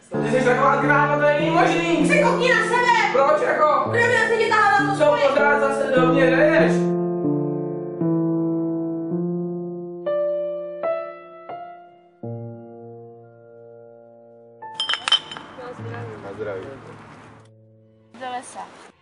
Ty jsi taková kráva, to není možný! Překopni na sebe! Proč jako? Kdo by na tě táhla na to Co pořád zase do mě jdeš? Na zdraví. Do lesa.